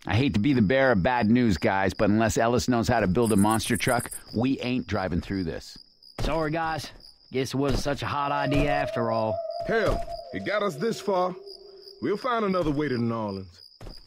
I hate to be the bearer of bad news, guys, but unless Ellis knows how to build a monster truck, we ain't driving through this. Sorry, guys. Guess it wasn't such a hot idea after all. Hell, it got us this far. We'll find another way to New Orleans.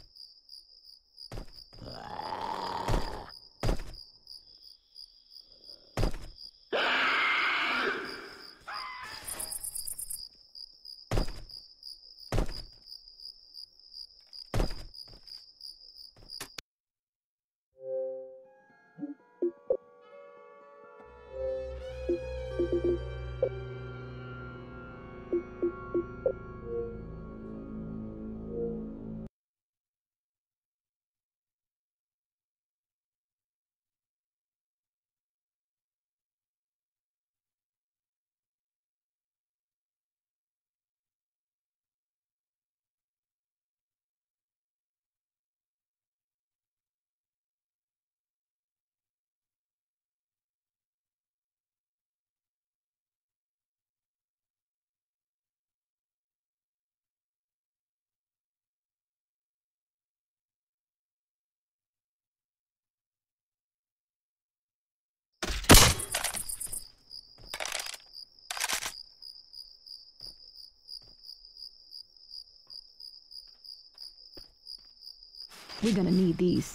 We're gonna need these.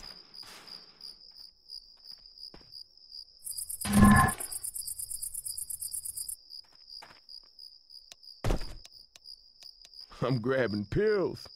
I'm grabbing pills.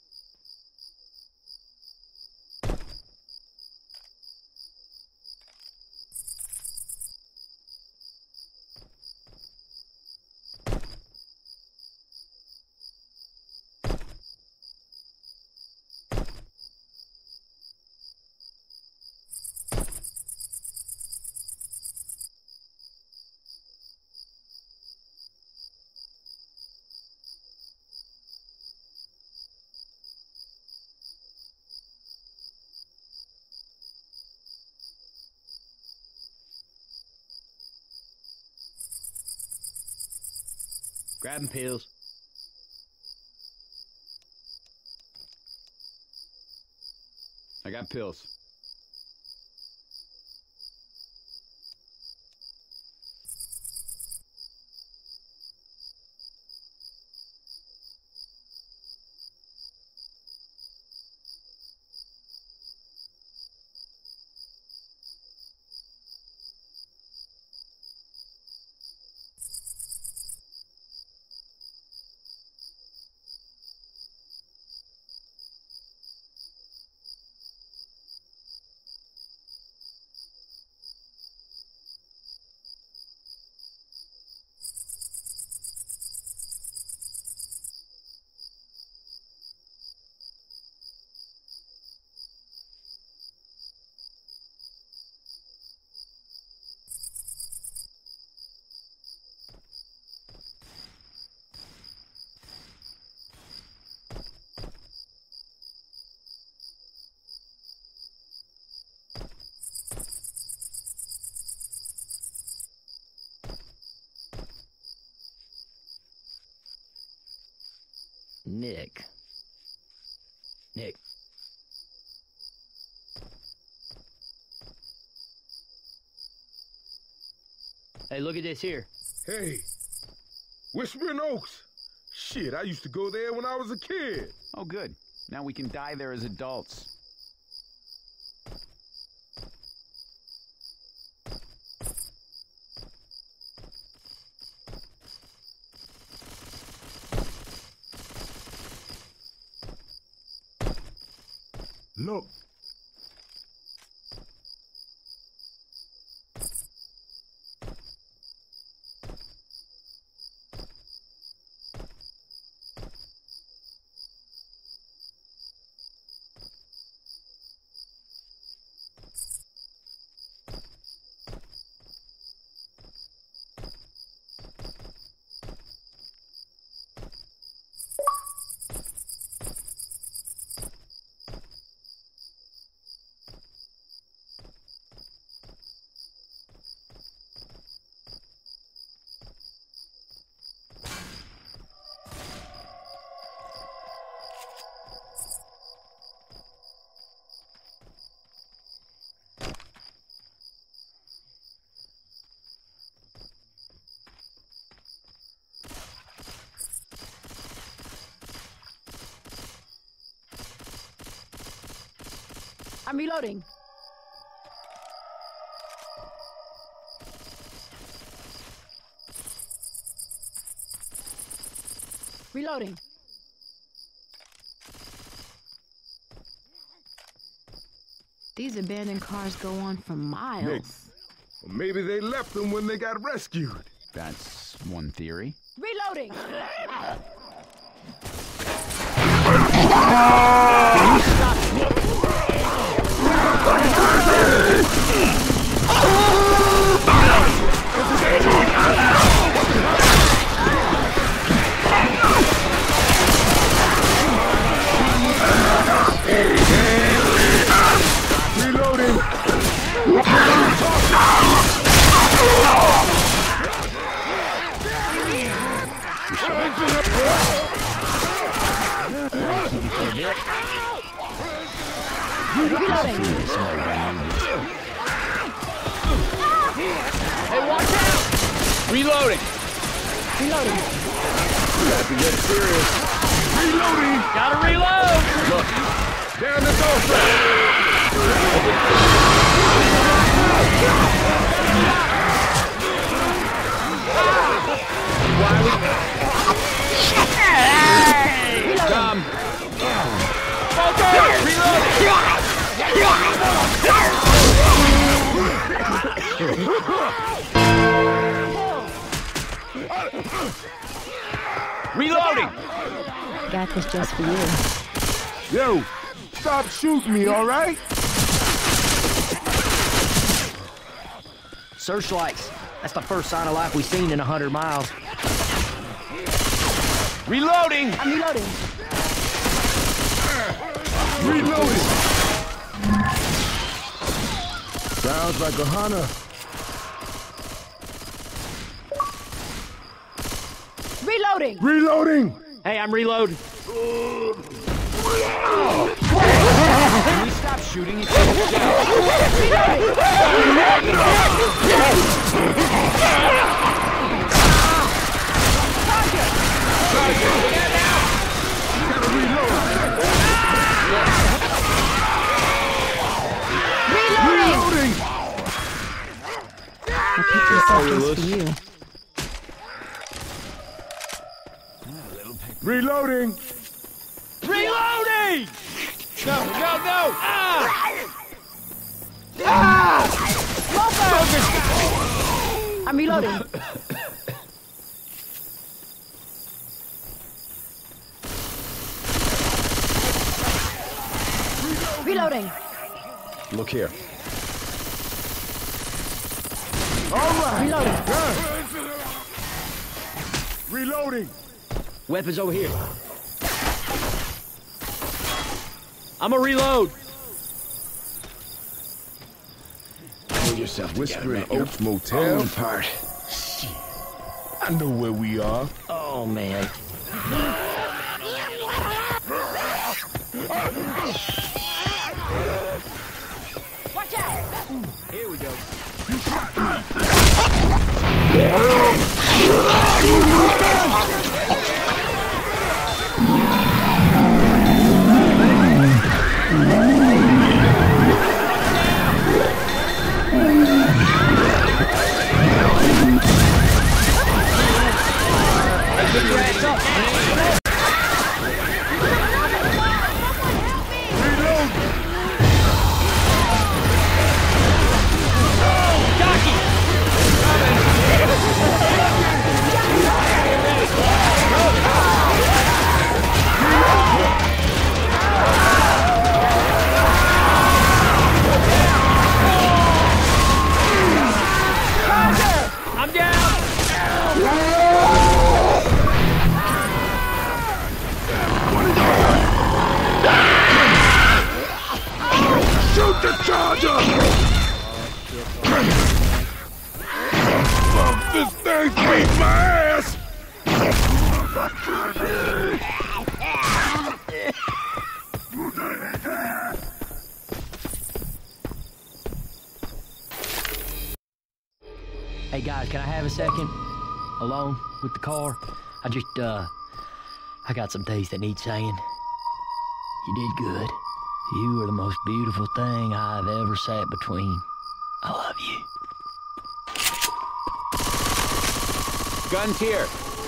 Grabbing pills. I got pills. Nick. Hey, look at this here. Hey, Whispering Oaks. Shit, I used to go there when I was a kid. Oh, good. Now we can die there as adults. Look. I'm reloading. Reloading. These abandoned cars go on for miles. Nick, or maybe they left them when they got rescued. That's one theory. Reloading. Hey, watch out! Reloading! Reloading. You have to get serious. Reloading! Gotta reload! Look, down the door track. Come! Okay! Reloading! Reloading! Got this just for you. Yo, stop shooting me, all right? Searchlights. That's the first sign of life we've seen in 100 miles. Reloading! I'm reloading. Reloading! Sounds like a hunter. Reloading! Reloading! Hey, I'm reloading. Can we stop shooting each other? Reloading! I picked this up just for you. Reloading! Reloading! No! I'm reloading. Reloading. Look here. All right. Reloading. Reloading. Weapons over here. I'm a reload. Pull yourself Whispering Oaks Motel. Part. Shit. I know where we are. Oh, man. Watch out! Here we go. Get your ass up, man. I'm down! Shoot the charger! Fuck, this thing beat my ass! Hey guys, can I have a second? Alone with the car? I got some things that need saying. You did good. You are the most beautiful thing I've ever sat between. I love you. Guns here.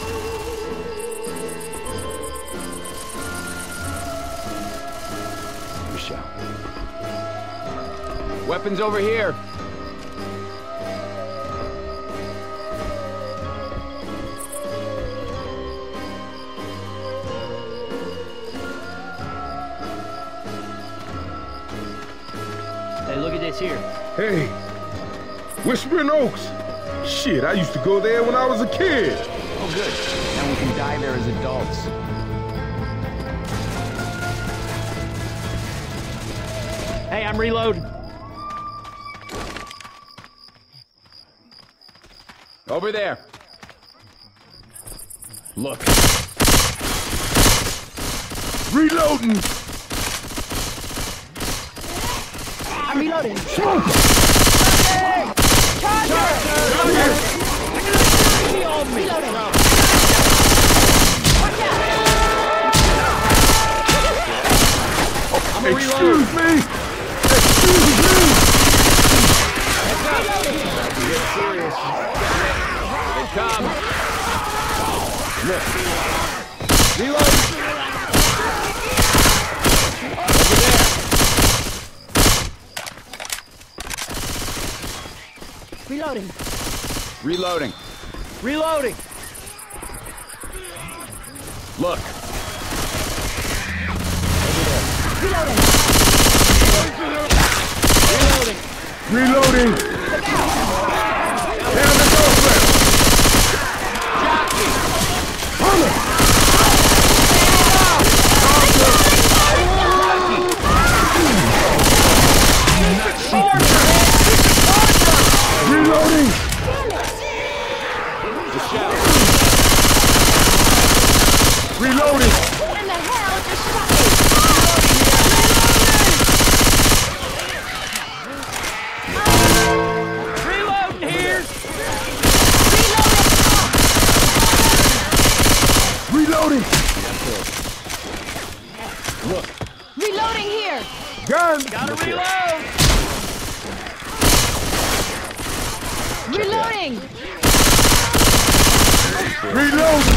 Michelle. Weapons over here. Hey, look at this here. Hey, Whispering Oaks. Shit, I used to go there when I was a kid. Oh, good. Now we can die there as adults. Hey, I'm reloading. Over there. Look. Reloading. I'm reloading. Excuse me. Get serious. Here they come. Look. Reload. Over there. Reloading. Reloading. Reloading. Look. Reloading. Reloading. Reloading. Down the doorway. Reloading. Reloading. What in the hell just shot me? Reloading here. Reloading. Look. Reloading here. Guns. Gotta reload. Reloading. Reloading.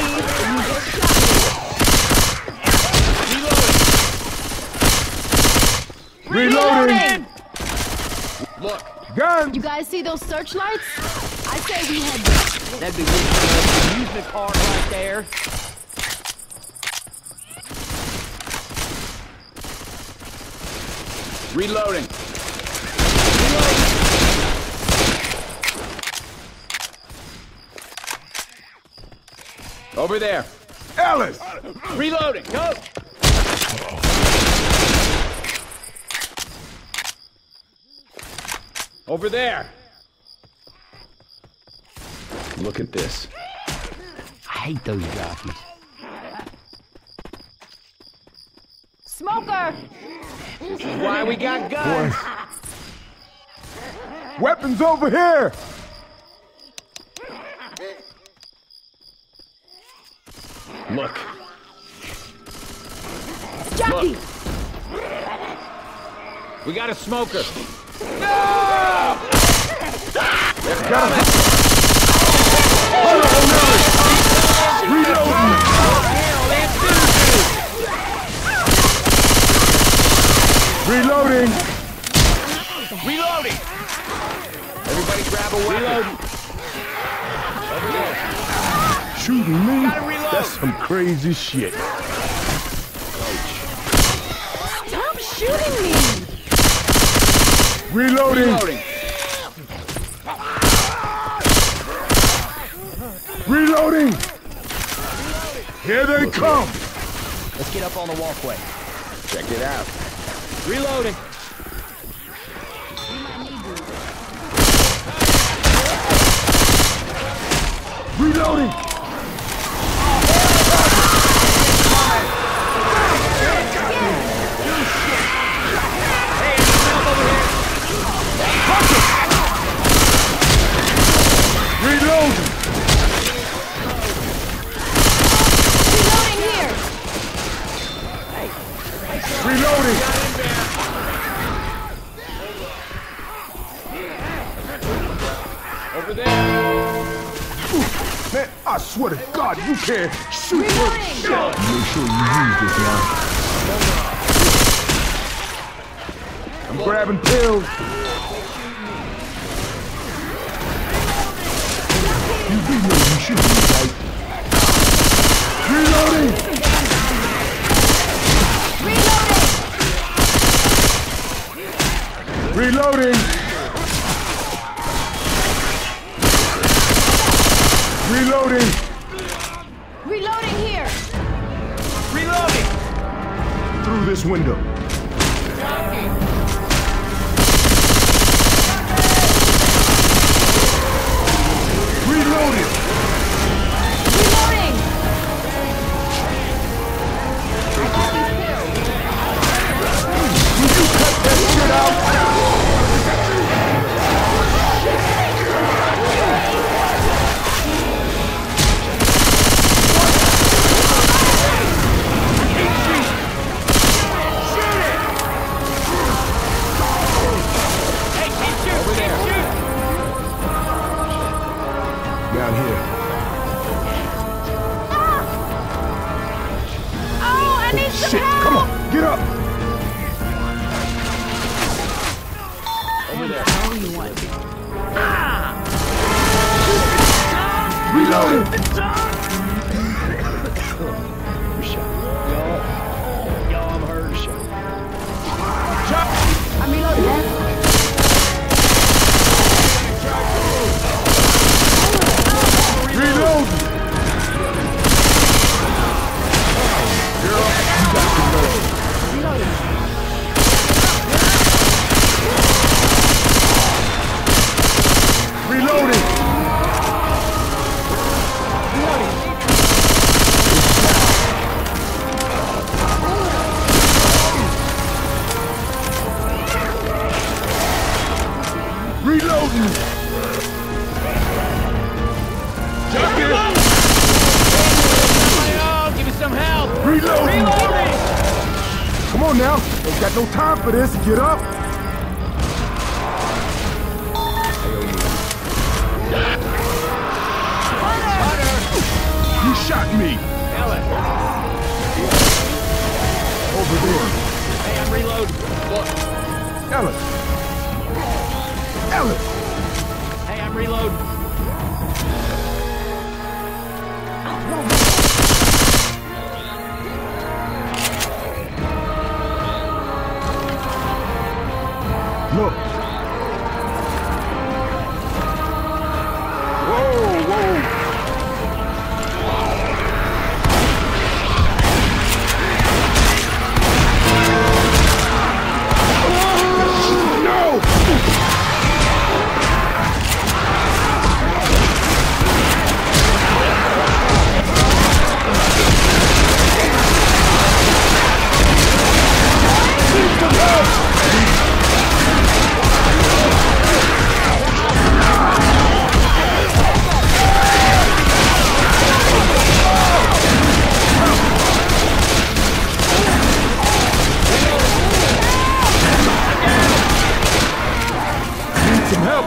Reloading. Look. Guns. You guys see those searchlights? I say we head. That'd be good for an amusement park right there. Reloading. Over there. Ellis. Reloading. Go. Over there. Look at this. I hate those jockeys. Smoker. Why we got guns? Weapons over here. Look. Jockey. We got a smoker. Reloading. Reloading. Reloading. Everybody grab a weapon. Over there. Shooting me? Gotta reload. That's some crazy shit. Stop shooting me. Reloading. Reloading. Reloading. Here they come. Let's get up on the walkway. Check it out. Reloading. Reloading. Reloading. Reloading here. Reloading. I swear to God, you can't shoot her. Reloading! Make sure you use this now. I'm grabbing pills. You do know you should be right. Reloading! Reloading! Reloading! Reloading here! Reloading! Through this window. Reloading! Reloading! Will you cut that shit out? Down here. Oh, I need some Shit, help! come on, get up! Oh, you want? Reloading! Y'all, I'm hurt. I'm reloading. Reload! Girl, you got to know. Reloading! Reloading! Give me some help! Reloading! Come on now, ain't got no time for this. Get up! You shot me! Ellen! Over there. Hey, I'm reloading. Look. Ellen! Ellen! Hey, I'm reloading. Look! Whoa, whoa! Some help!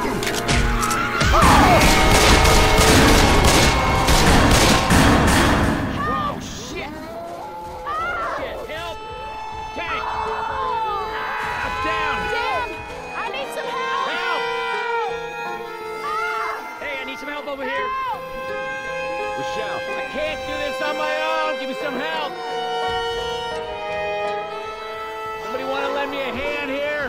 Oh, shit! Shit, help! Tank! I'm down! Damn! I need some help! Help! Hey, I need some help over here. Rochelle, I can't do this on my own. Give me some help. Somebody want to lend me a hand here?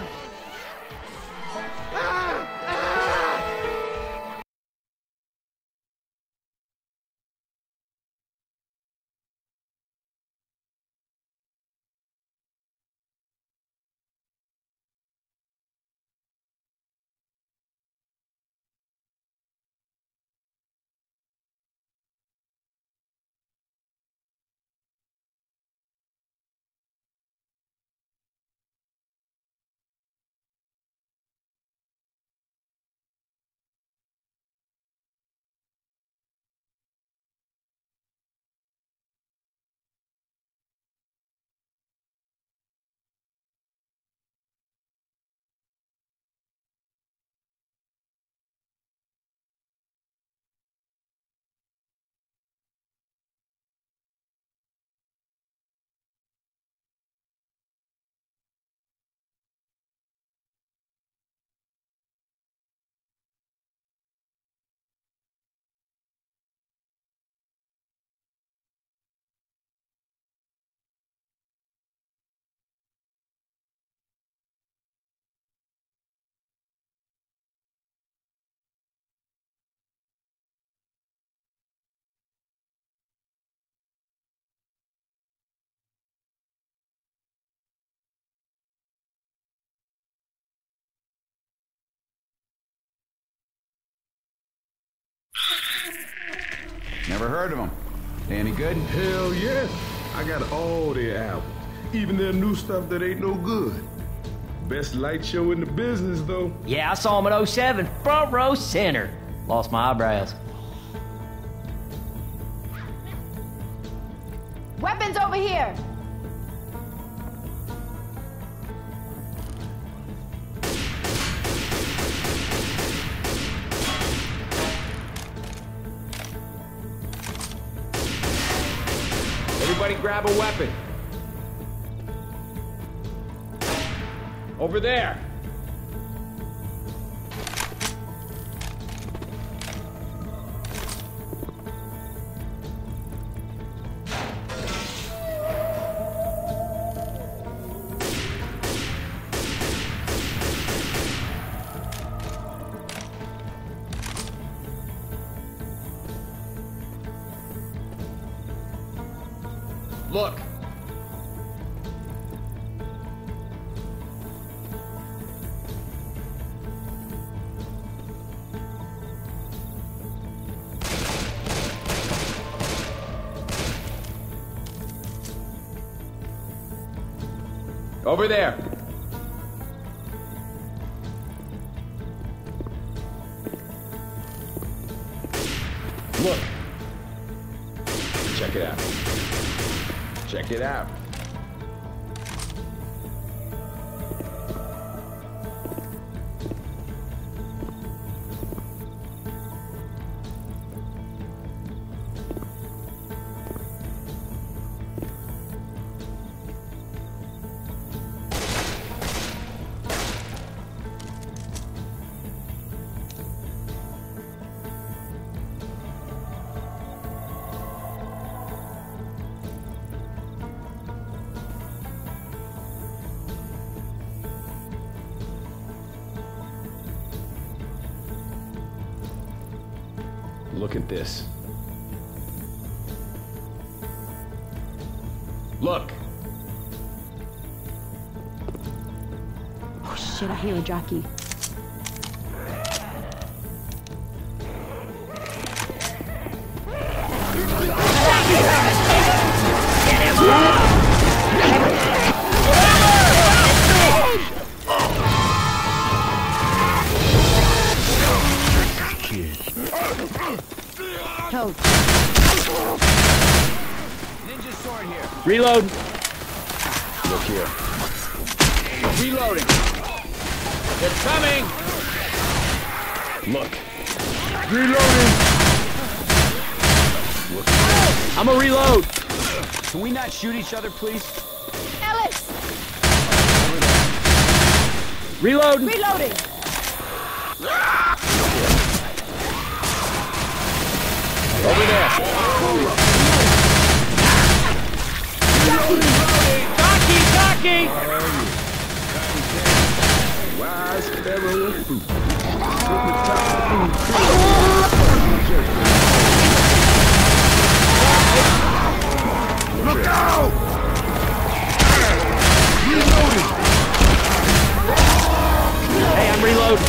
Never heard of them. They any good? Hell yeah. I got all their albums. Even their new stuff that ain't no good. Best light show in the business, though. Yeah, I saw him at 07, front row center. Lost my eyebrows. Weapons over here! Everybody grab a weapon. Over there. Look. Over there. Look. Check it out. Check it out. Look at this. Look. Oh shit, I hear a jockey. Toad. Ninja sword here. Reload. Look here. Reloading. They're coming. Look. Reloading. Look. I'm a reload. Can we not shoot each other, please? Ellis! Reload. Reloading! Over there. Jockey! Wise sparrow of fruit. Look out! Reloading! Hey, I'm reloading.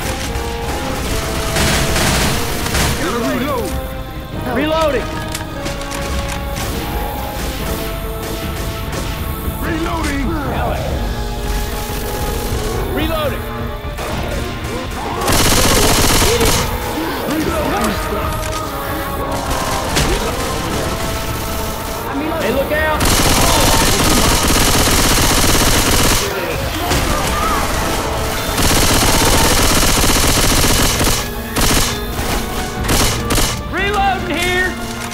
Reload! Reloading. Reloading! Reloading. Hey, look out. Reloading here.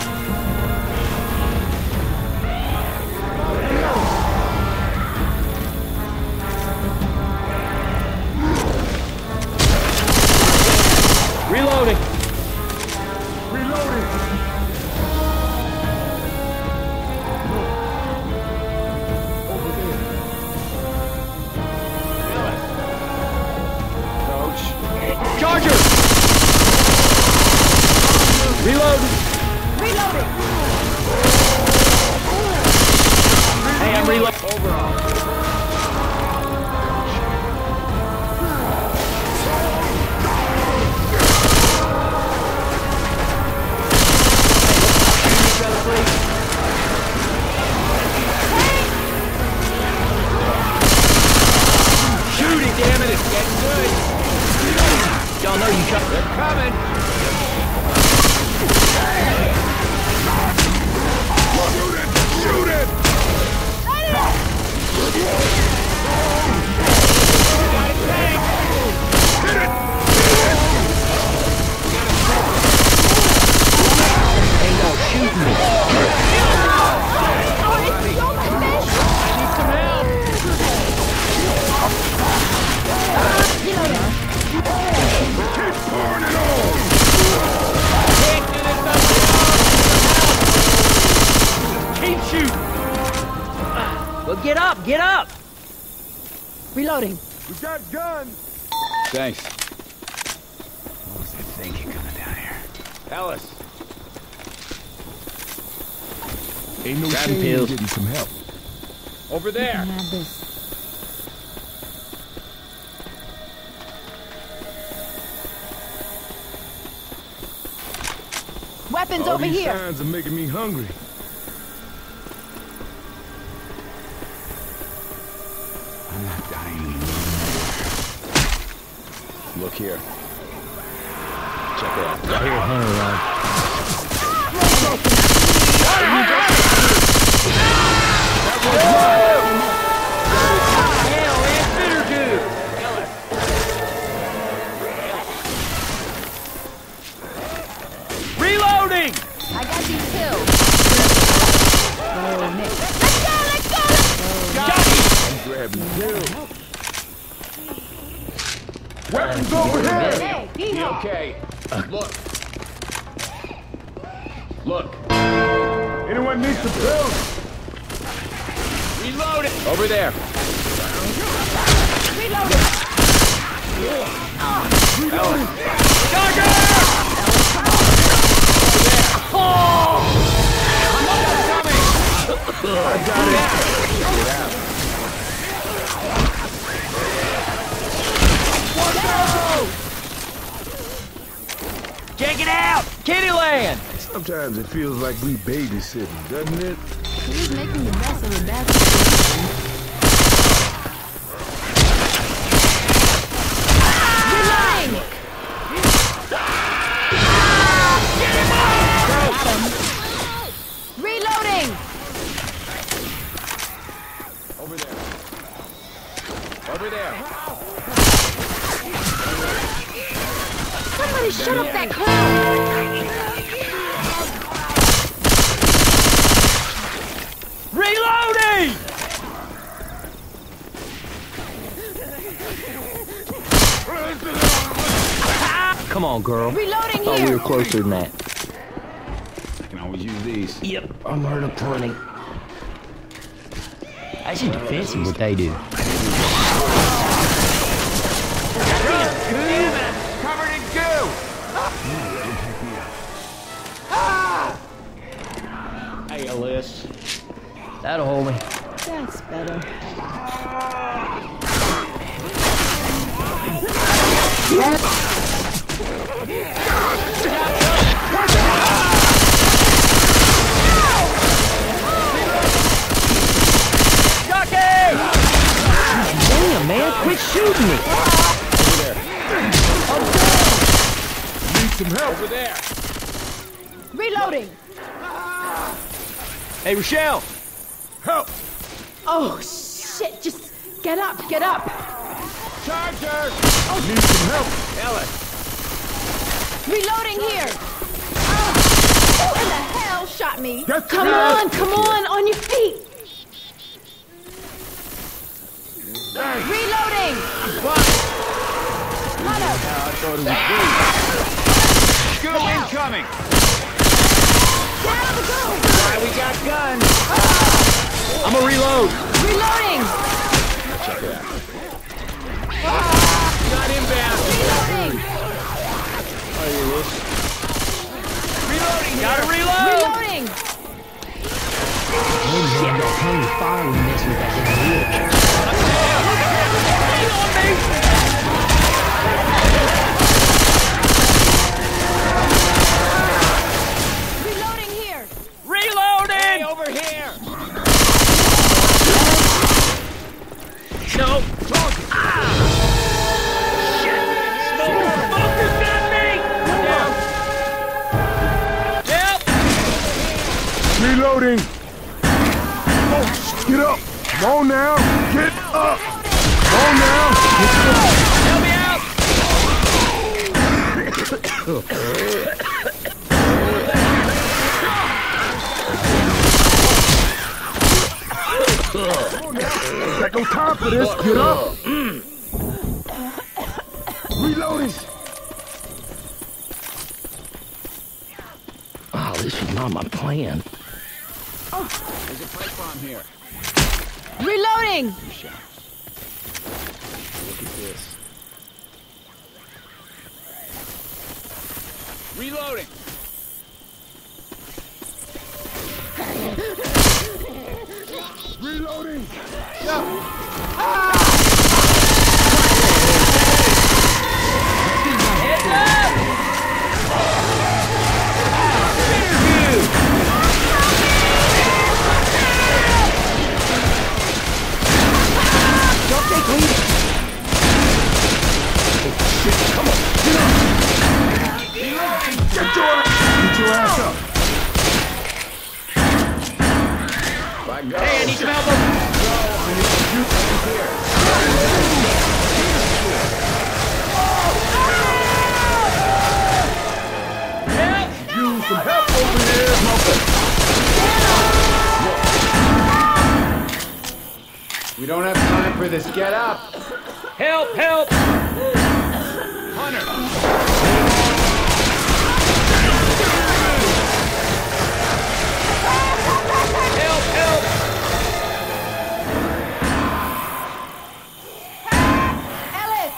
Reloading. Reloading! Over there. Coach. Charger. Reloading. Reloading! Hey, I'm reloading. Overall. They're coming! Shoot it! Ain't no shooting me. Keep pouring it on! Can't do this up. Keep shooting! Well, get up, get up! Reloading. We got guns! Thanks. What was I thinking coming down here? Ellis. Ain't no Grabbing shame in pills. getting some help. Over You there. can have this. Weapons All over these here. signs are making me hungry. I'm not dying anymore. Look here. Check it out. Right here, Hunter, right? Reloading! I got these pills. Oh, Nick. Let's go! Grabbing pills. Weapons over here! Hey, Be hee-haw. okay. Look. Look. Anyone needs some pills? Reload it. Over there. Reloading. I got it. Check it out! Kittyland! Sometimes it feels like we babysitting, doesn't it? He's making the best of a bad situation. Reloading. Got him. Reloading. Over there. Over there. Somebody shut up that clown. Reloading! Come on, girl. Reloading Thought we here. were closer than that. I can always use these. Yep, I'm hurt of plenty. Actually defensive what they do. Covered in goo! Hey, Ellis. That'll hold me. That's better. Damn, man, quit shooting me. Need some help. Over there. Reloading. Hey, Rochelle. Help! Oh, shit. Just get up. Get up. Charger! Need some help. Ellis. Reloading here. Who in the hell shot me? Get Come down. on your feet. Reloading. Hunter. Scoop incoming. Down the go. Why we got guns? I'm a reload. Reloading. Check it out. Got inbound. Reloading. Reloading. Gotta reload. Reloading. Shit, that hungry fire we messed with that thing here. Hang on me. Reloading here. Reloading. Hey, over here. No. Shit. Smoke is dead. Reloading! Oh, get up! Come on now! Get up! Come on now! Help me out! Got no time for this! Get up! Reloading! Oh, this is not my plan. There's a pipe bomb here. Reloading! Look at this. Reloading! Reloading! Heads up! Don't take lead. Come on! Get up! Get your ass up! By God. Hey, I need some help. Help! Use some help over here, mother! We don't have time for this. Get up. Help! Help! Hunter. Help! Help! Ellis!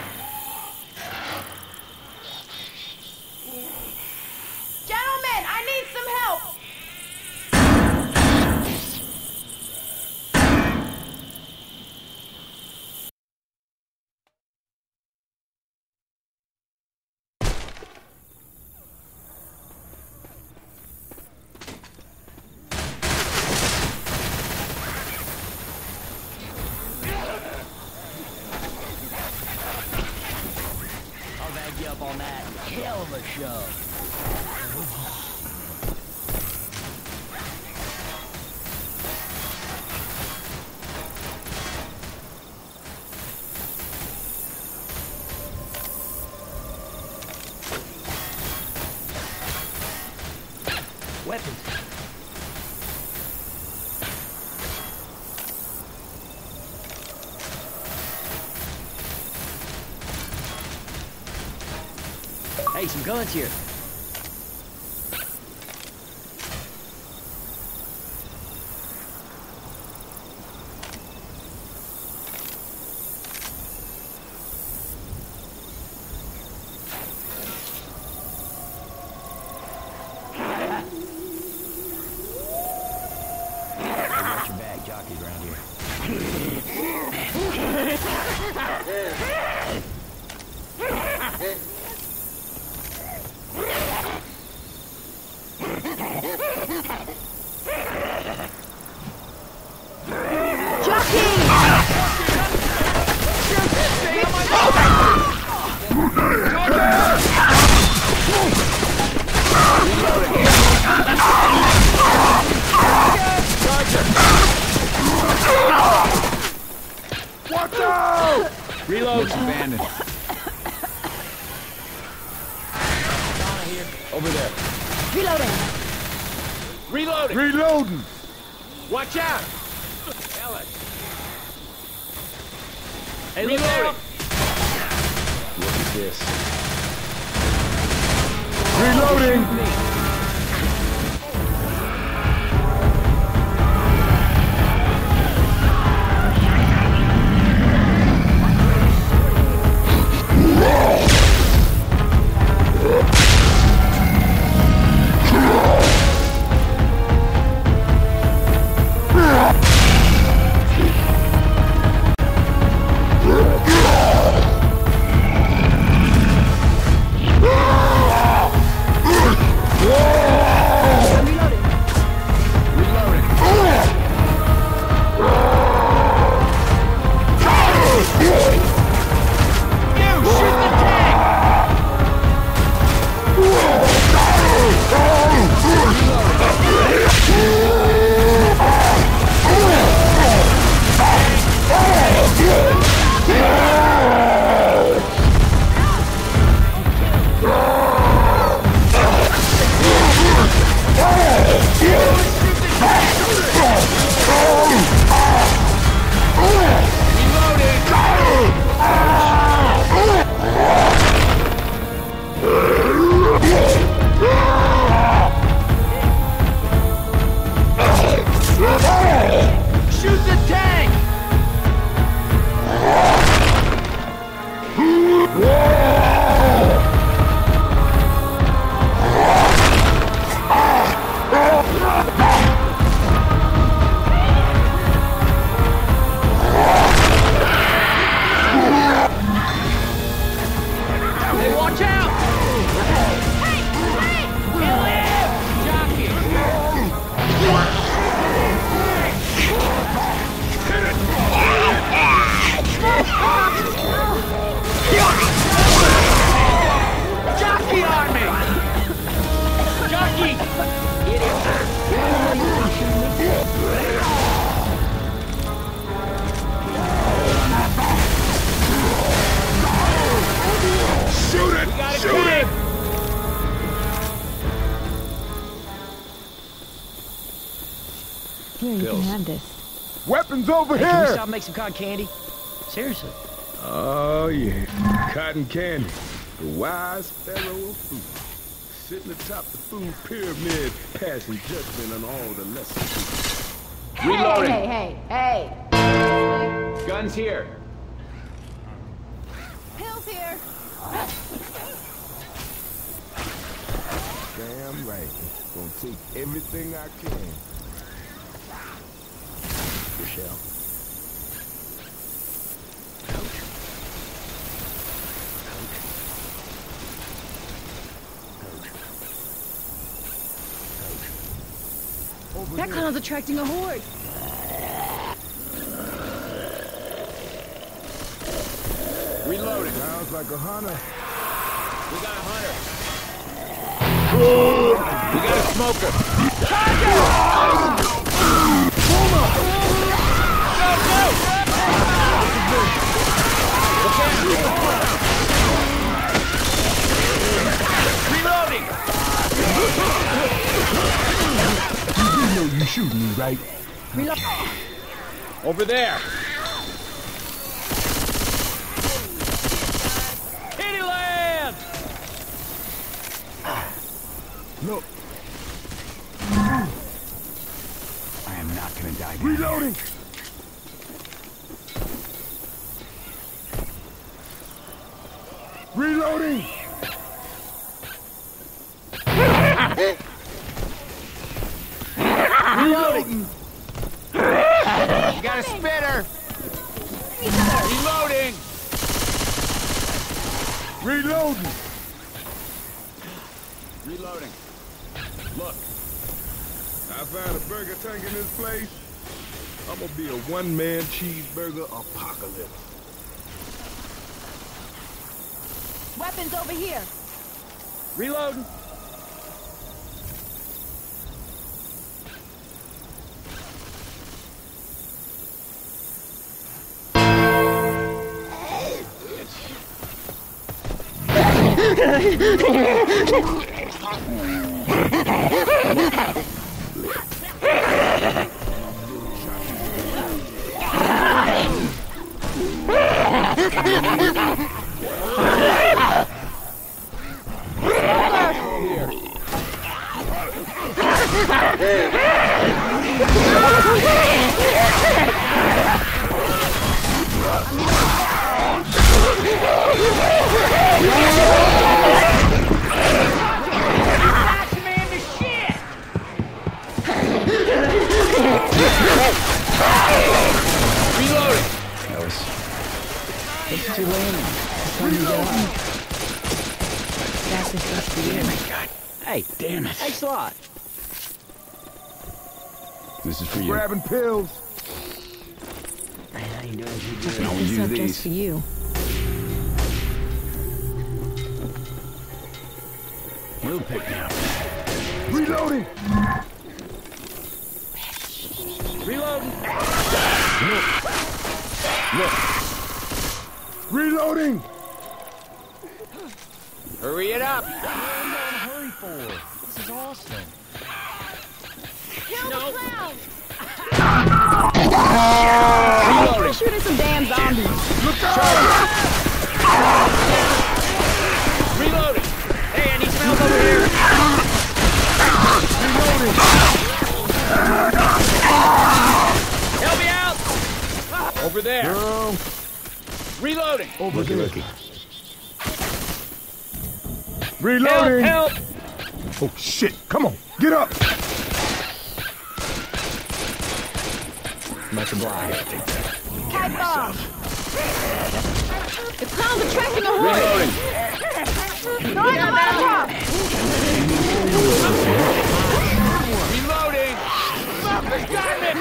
Gentlemen, I need some help! I'll bag you up on that. Hell of a show. Weapons. Hey, some guns here. Watch your back, jockeys around here. Watch out! Reload! Looks abandoned. Over there. Reloading! Reloading! Reloading! Watch out! Ellis! Hey, reloading! Look at this. Reloading! you pills. can have this. Weapons over Hey, can we here! stop and make some cotton candy? Seriously. Oh, yeah. Cotton candy. The wise pharaoh of food. Sitting atop the food pyramid, passing judgment on all the lesser people. Reloading. Hey. Guns here. Pills here. Damn right. Gonna take everything I can. Rochelle. That clown's attracting a horde. Reloading. Sounds like a hunter. We got a hunter. We got a smoker. Reloading. You know you shooting me, right? Over there. Kitty land. Look. I am not gonna die now. Reloading! Reloading! Reloading. You got a spitter. Reloading. Reloading! Reloading. Look. I found a burger tank in this place. I'm gonna be a one-man cheeseburger apocalypse. Weapons over here. Reloading. That's just for you. Hey, damn it. Thanks a lot. This is for you. Grabbing pills. Man, I ain't doing too You good. can always This use up just these. for you. We'll pick me up. Reloading! Reloading. Reloading! Hurry it up. Hurry for it. This is awesome. Kill the clown! Reloading. We're shooting some damn zombies. Reloading. Hey, I need some help over here. Help me out. Over there. Girl, Reloading. over there. Looky. Reloading! Help. Oh, shit. Come on. Get up! Much obliged. Pipe bomb! The clown's attracting a horde! Reloading. Throwing a Molotov! Reloading. Fuckers got me.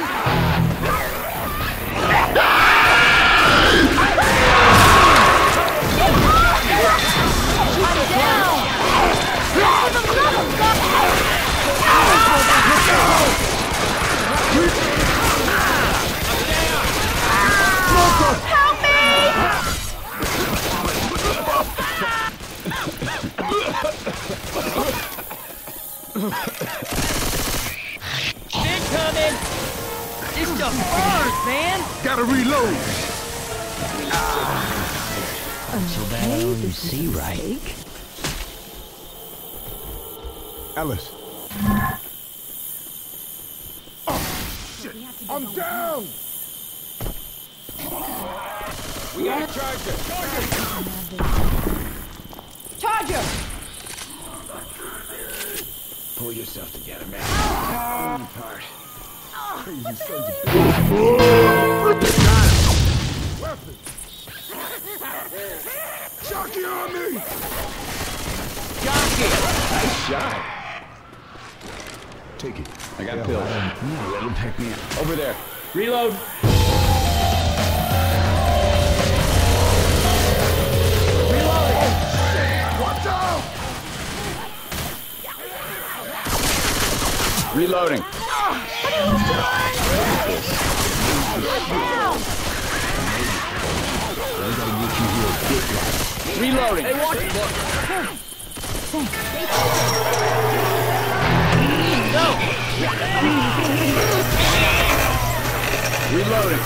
Help me! the burns, man! Gotta reload. So bad I don't even see right. Alice. Oh, shit. I'm down. We got a charger! Charger! Pull yourself together, man. Apart. Crazy sons of weapons. Jockey on me. Jockey! Nice shot. Take it. I got pills. It'll pick me up. Over there. Reload! Watch out! Reloading. Reloading. Hey, watch it! Go! Reloading.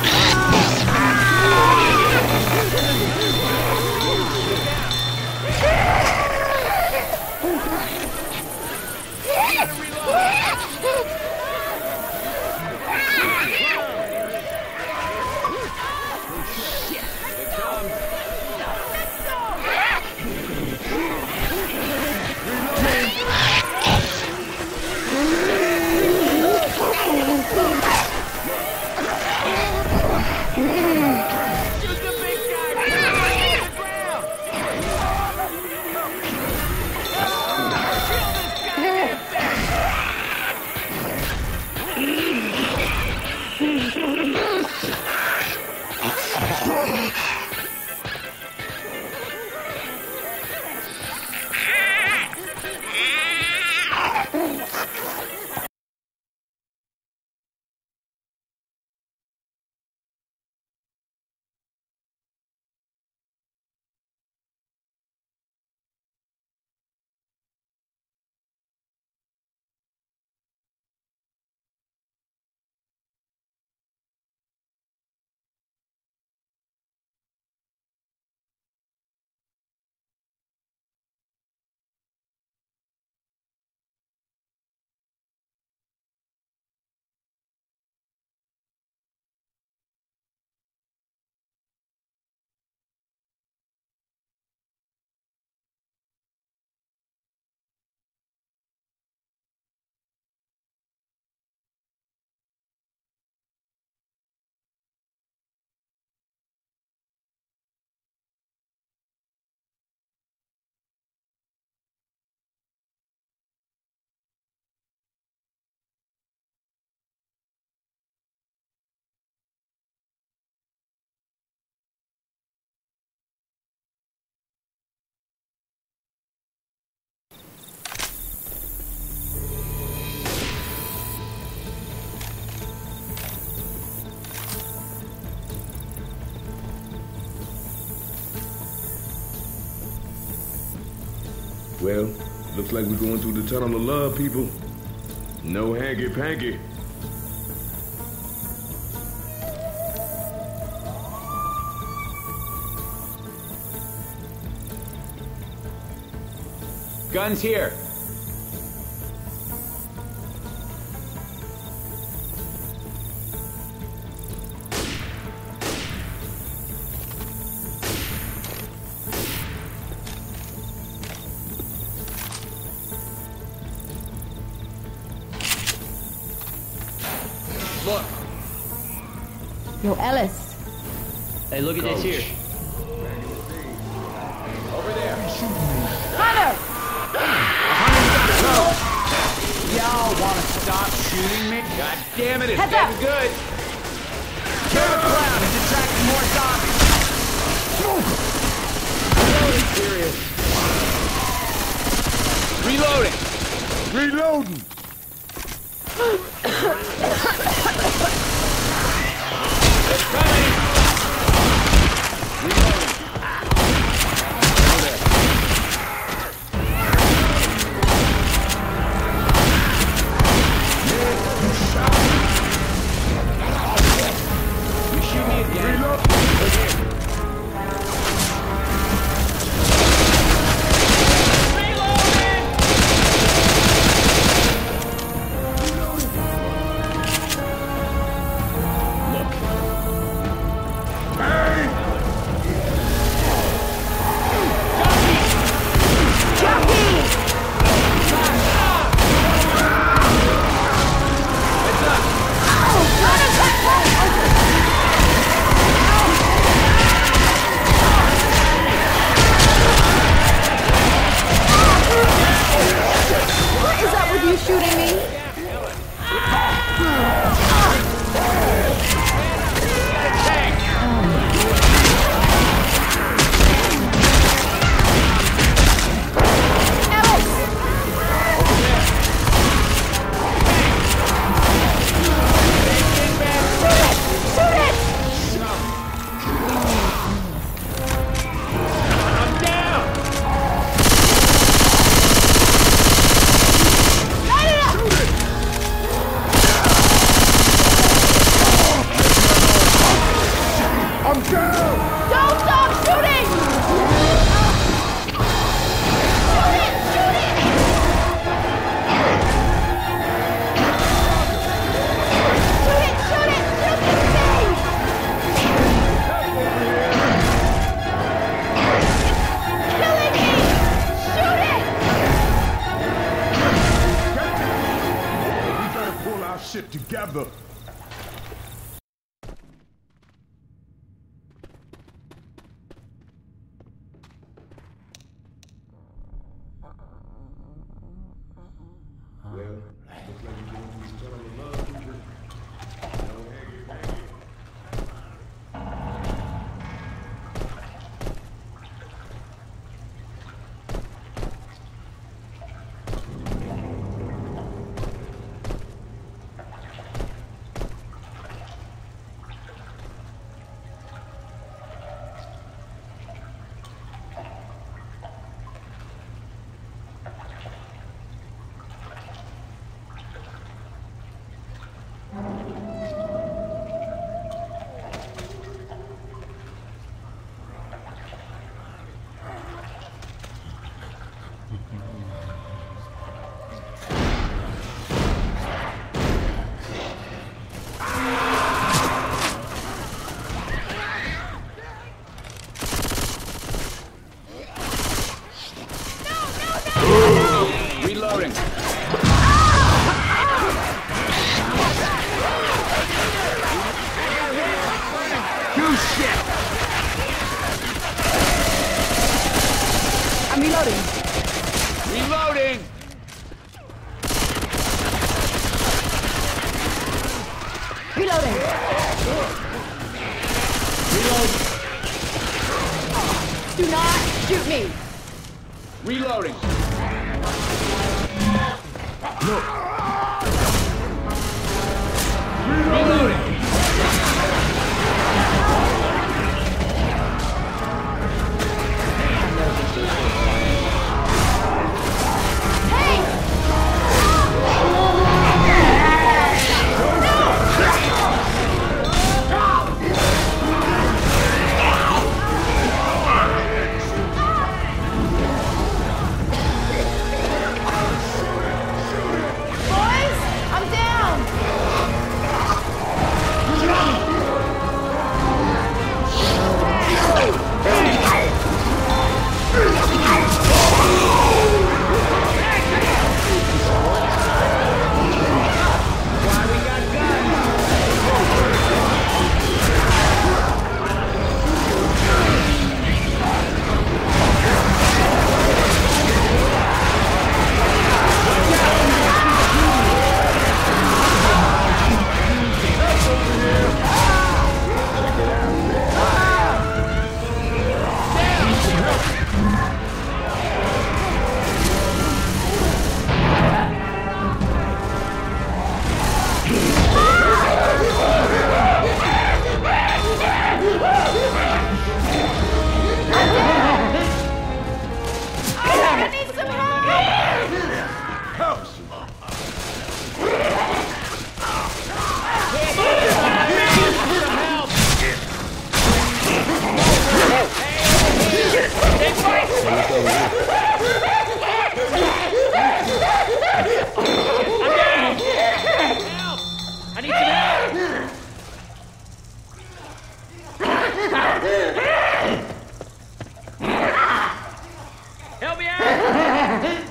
Well, looks like we're going through the tunnel of love, people. No hanky-panky. Guns here. Look! Yo, Ellis. Hey, look at this here. Over there. Hunter! Y'all want to stop shooting me? God damn it, it's Heads getting up. good. Kill the clown, it's attracting more zombies. Really serious. Reloading. Reloading! It's coming. Reloading. together. Well, looks like you're doing some kind of love feature. Reloading. Good shit. I'm reloading. Reloading. Reloading. Reload. Do not shoot me. Reloading. Reloading. Boys, I'm down. I need some help. I need some help! Help me out!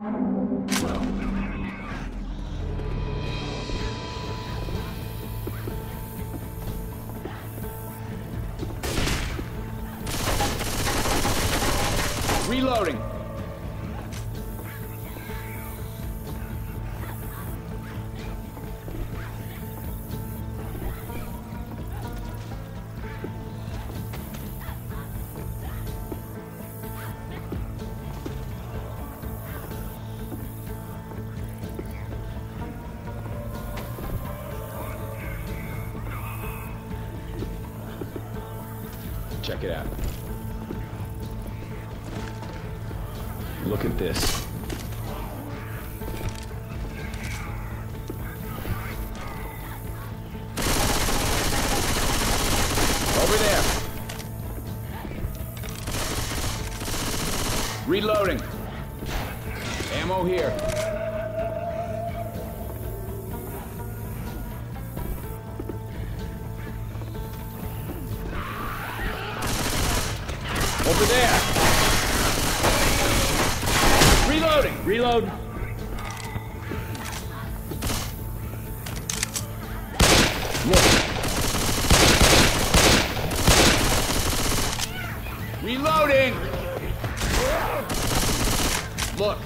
Reloading. Check it out. Look at this. Over there. Reloading. Ammo here. Over there. Reloading. Reload. Look. Reloading. Look.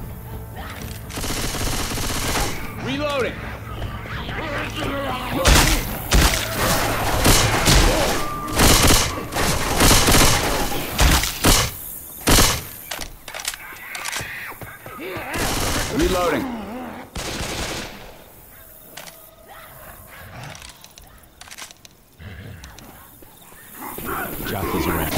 Reloading. Look. Reloading. Jockey's around.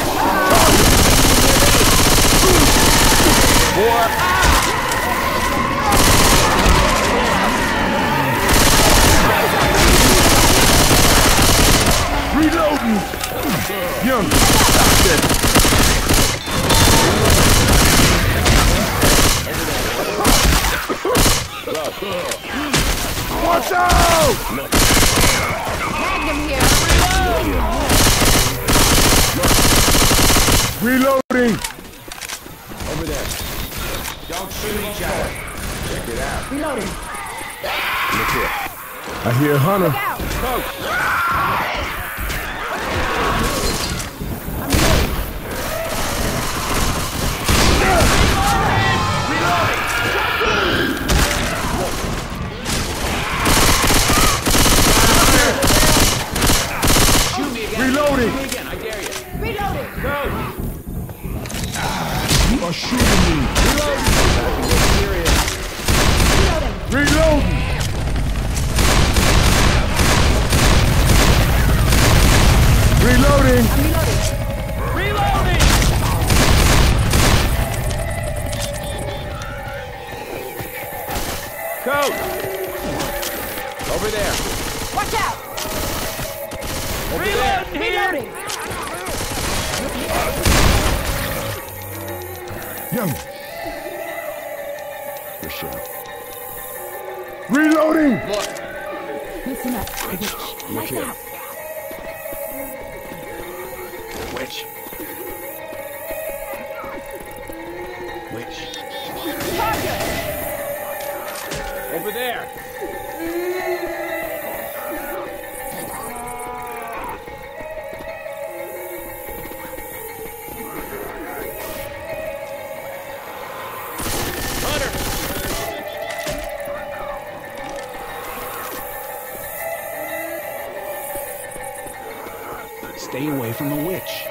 Reloading! Young, stop this! Watch out! Magnum here. Reloading! Over there. Don't shoot each other. Check it out. Reloading. Look here. I hear Hunter. Out. Coach. Reloading! Again, I dare you. Reloading. Go! You are shooting me! Reloading! Serious. Reloading! Reloading! I'm reloading. Reloading! Coach! Over there. Watch out. Over there. Reloading. Young, For sure. reloading! Look. Listen up. Look here. Which? Which? Over there. Hunter. Stay away from the witch.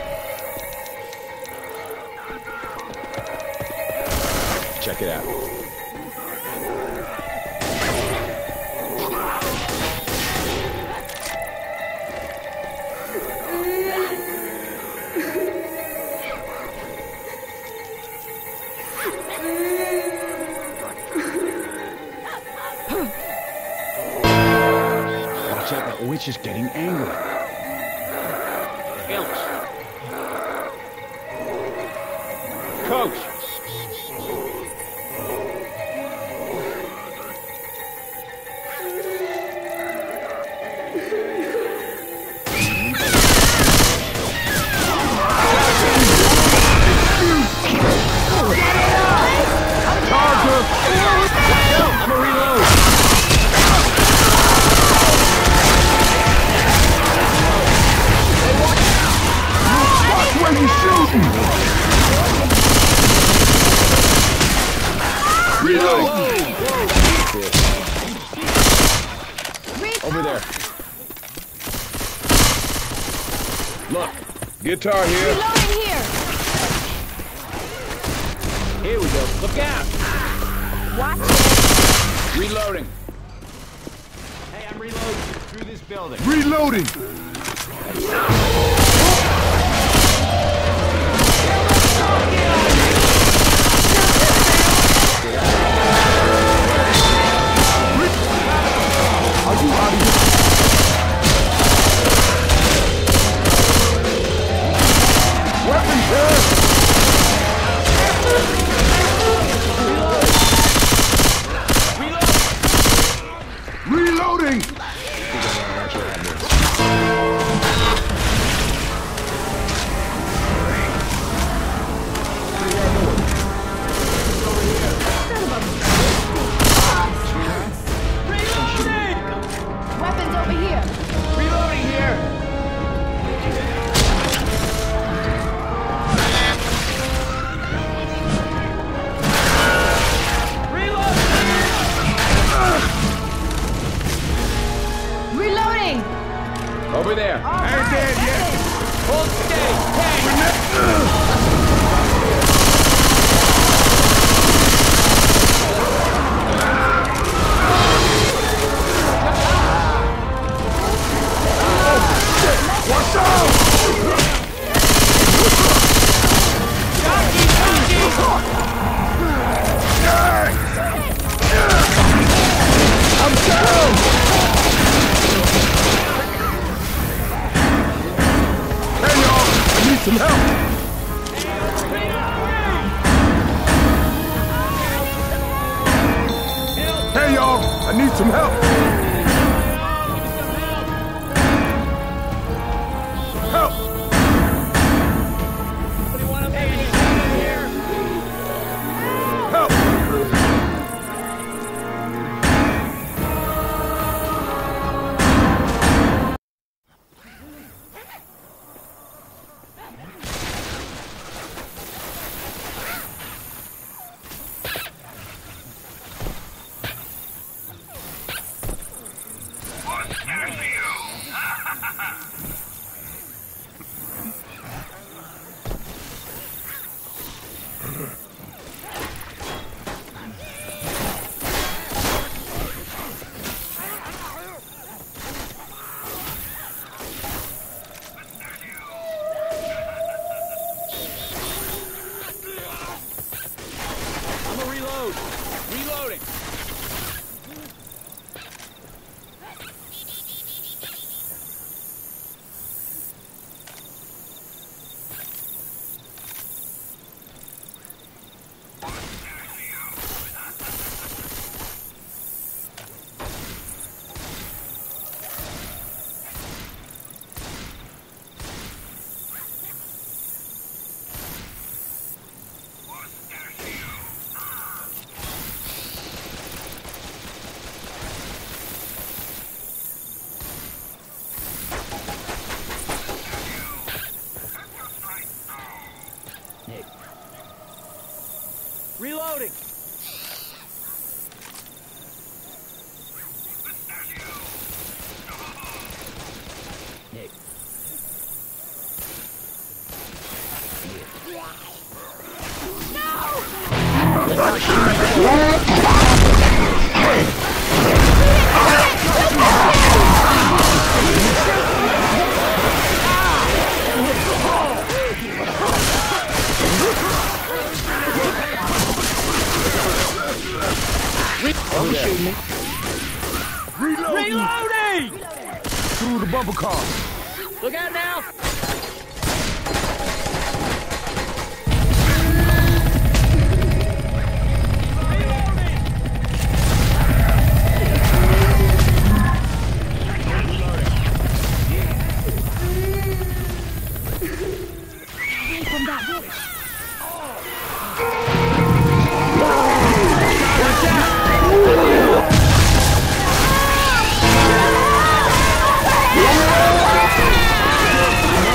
Check it out. Watch out, that witch is getting angry. Ellis. Coach. Charger! Reload! Over there. Look, guitar here. Reloading here. Here we go. Look out! Watch it. Reloading. Hey, I'm reloading through this building. Reloading! Are you out of here? Weapons here! Reloading! Weapons over here. Reloading here. Reloading. Over there. I ain't dead yet! Hold steady. Tank. Watch out! I'm down! Hey y'all, I need some help! Hey y'all, I need some help! Help! Help! I'm a reload. Reloading. Reloading. Nick. Reloading! Through the bumper car! Look out now! From that voice. Watch out!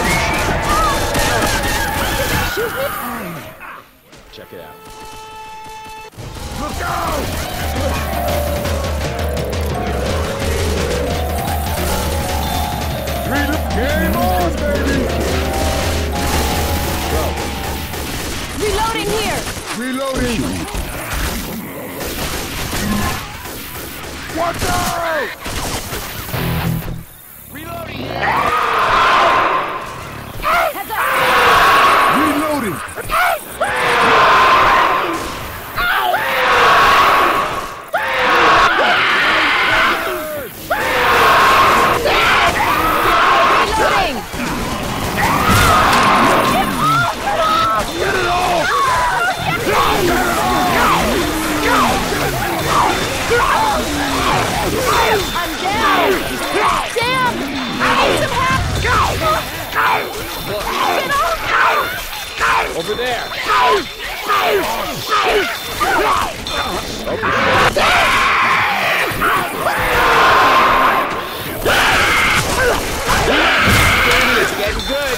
Check it out. Look out! Game on, baby! Go. Reloading here! Reloading! Watch out! Reloading! Heads up! Reloading! Over there! It's getting good!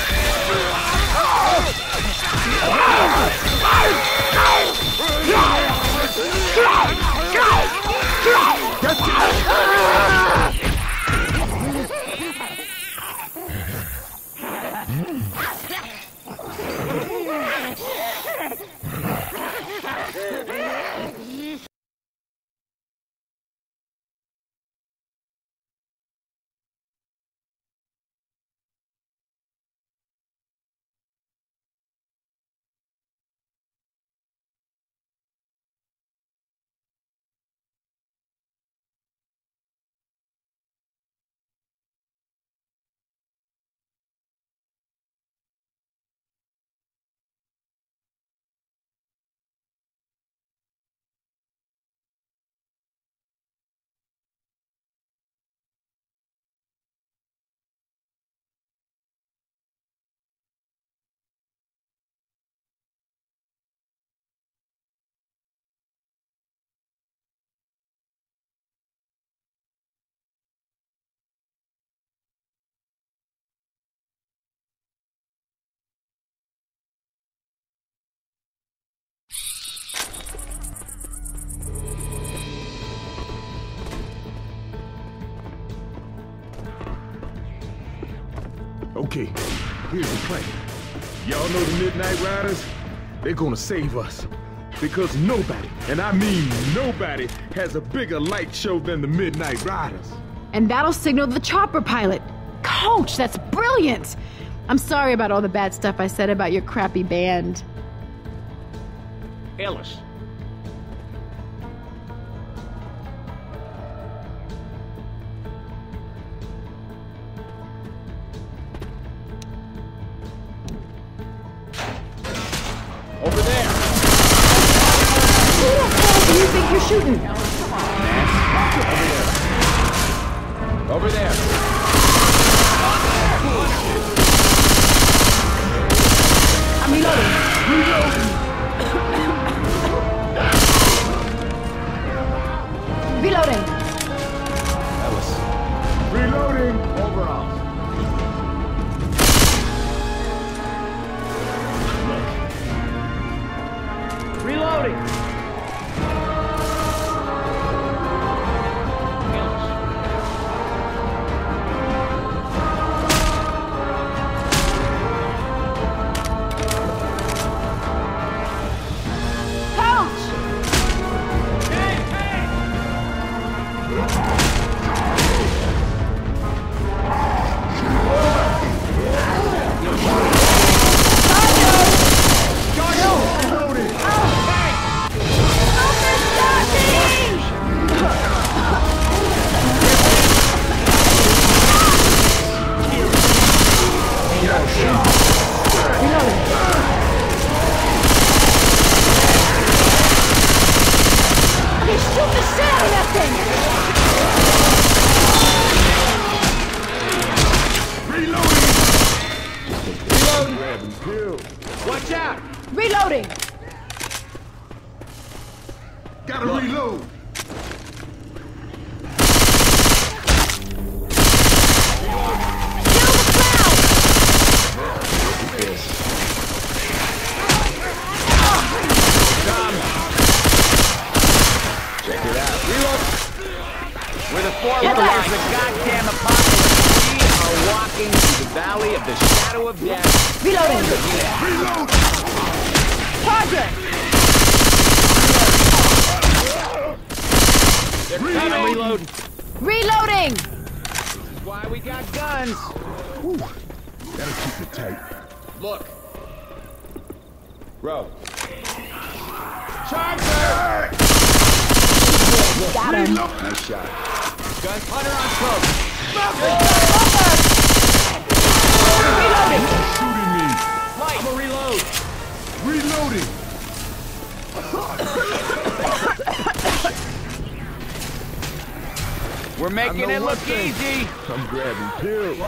Okay, here's the plan. Y'all know the Midnight Riders? They're gonna save us. Because nobody, and I mean nobody, has a bigger light show than the Midnight Riders. And that'll signal the chopper pilot. Coach, that's brilliant! I'm sorry about all the bad stuff I said about your crappy band. Ellis. Over there! Who the hell do you think you're shooting? Over there! I'm reloading. Reloading. Ellis. Reloading! Overalls. Reloading! Watch out! Reloading! Gotta reload! before there's the goddamn apocalypse. We are walking through the valley of the shadow of death. Reloading. Reload! Project. They're coming. Reloading. Reloading. This is why we got guns. Whew. That'll keep it tight. Look. Bro. Charger! Got him. Nice shot. Gun hunter on smoke. Reloading. Shooting me! Light. I'm a reload. Reloading! We're making it look easy. I'm grabbing pills.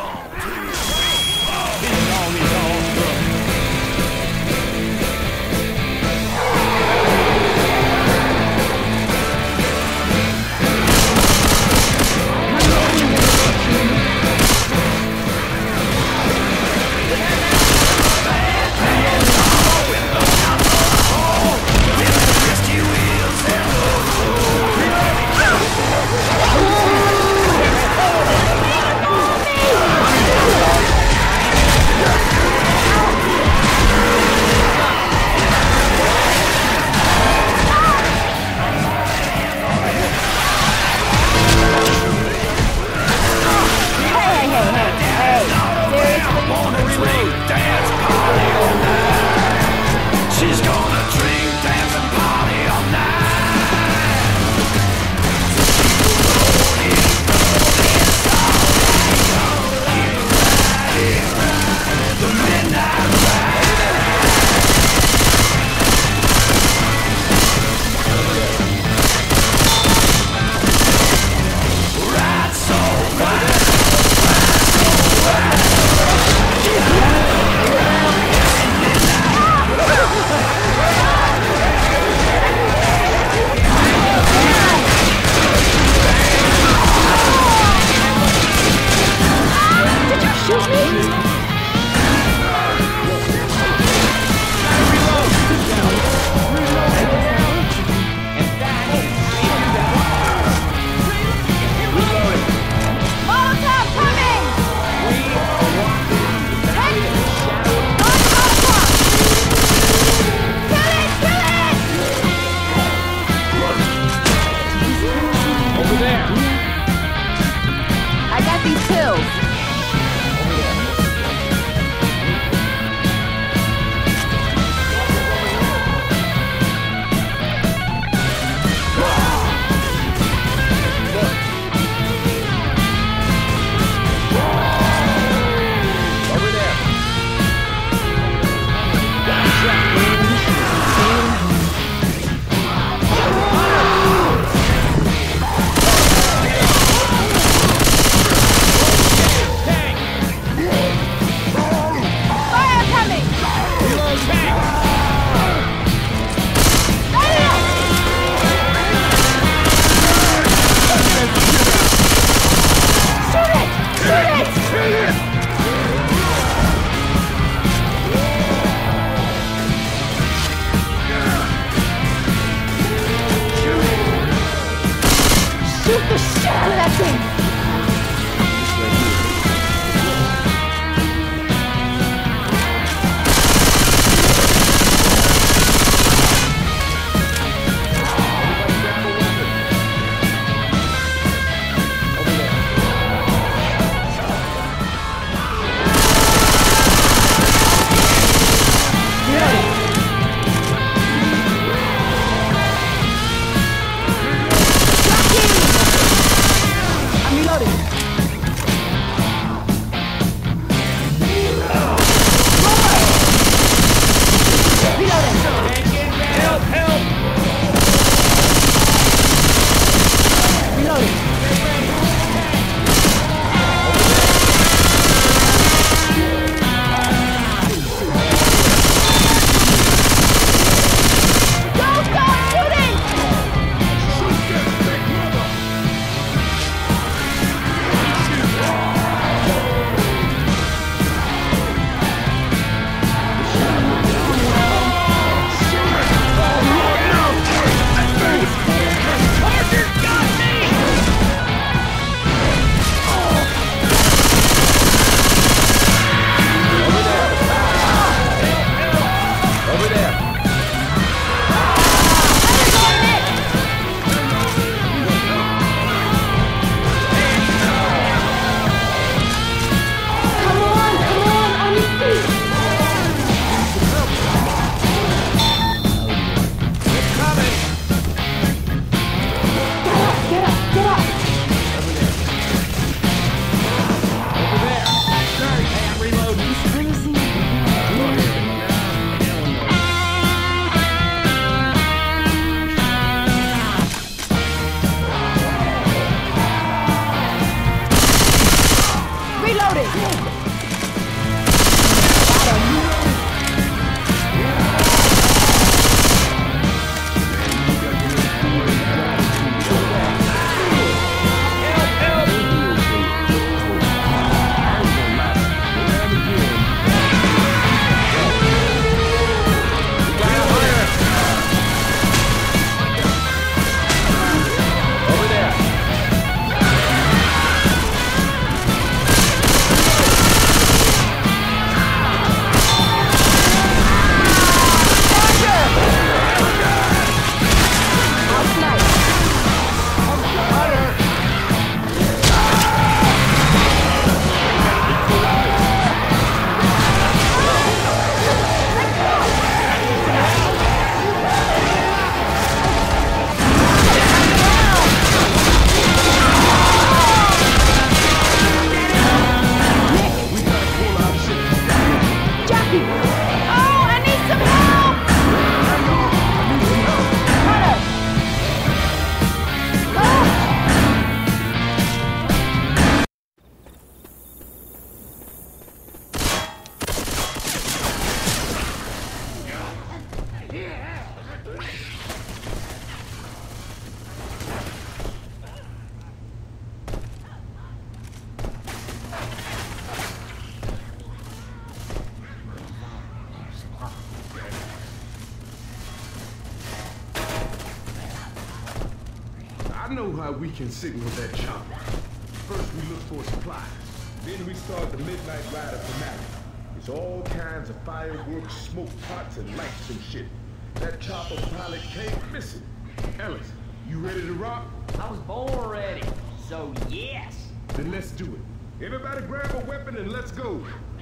I know how we can signal that chopper. First we look for supplies. Then we start the Midnight Rider fanatic. It's all kinds of fireworks, smoke pots, and lights and shit. That chopper pilot can't miss it. Ellis, you ready to rock? I was born ready, so yes. Then let's do it. Everybody grab a weapon and let's go.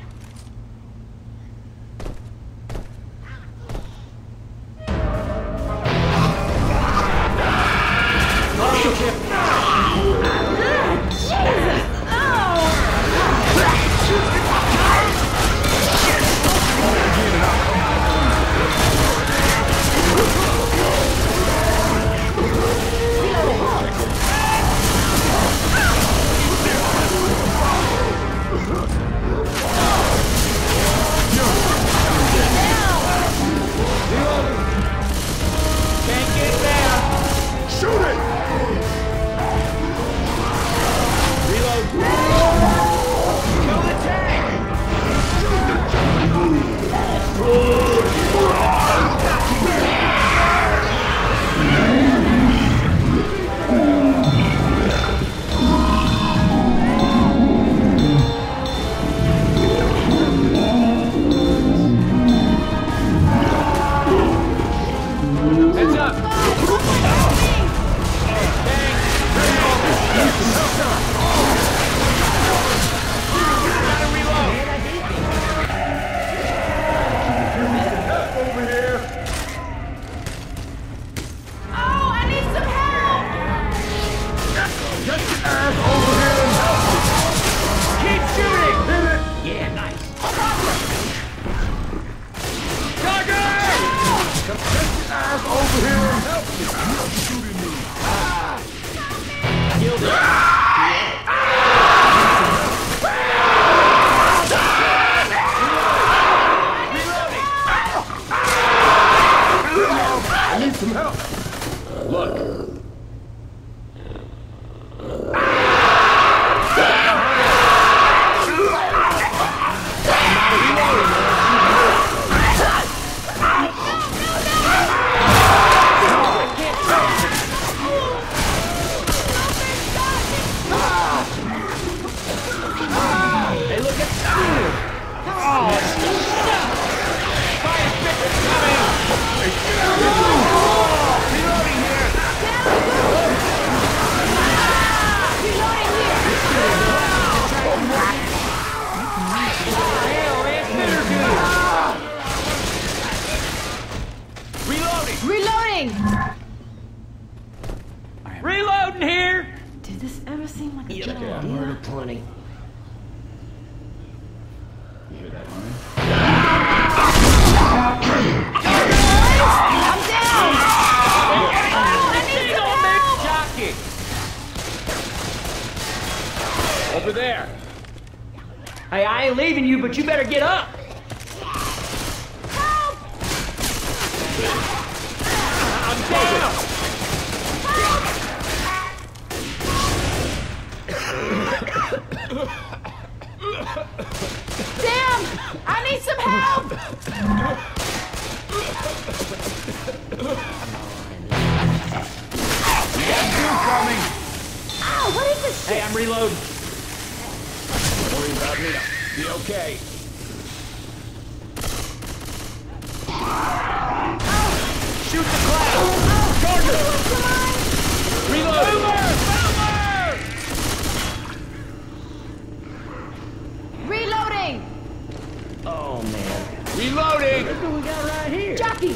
Reloading here! Did this ever seem like a good idea? Murder plenty. You hear that, man? I'm down! I need some help! Over there. Hey, I ain't leaving you, but you better get up! Help! I'm down! Damn! I need some help! Coming. Ow, what is this shit? Hey, I'm reloading. Don't worry about me. Be okay. Shoot the cloud! Charger! Reload! Reloading! Oh, man. Reloading. Look what we got right here. Jockey!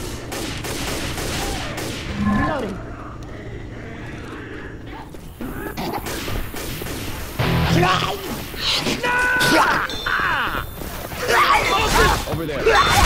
Reloading. Over there.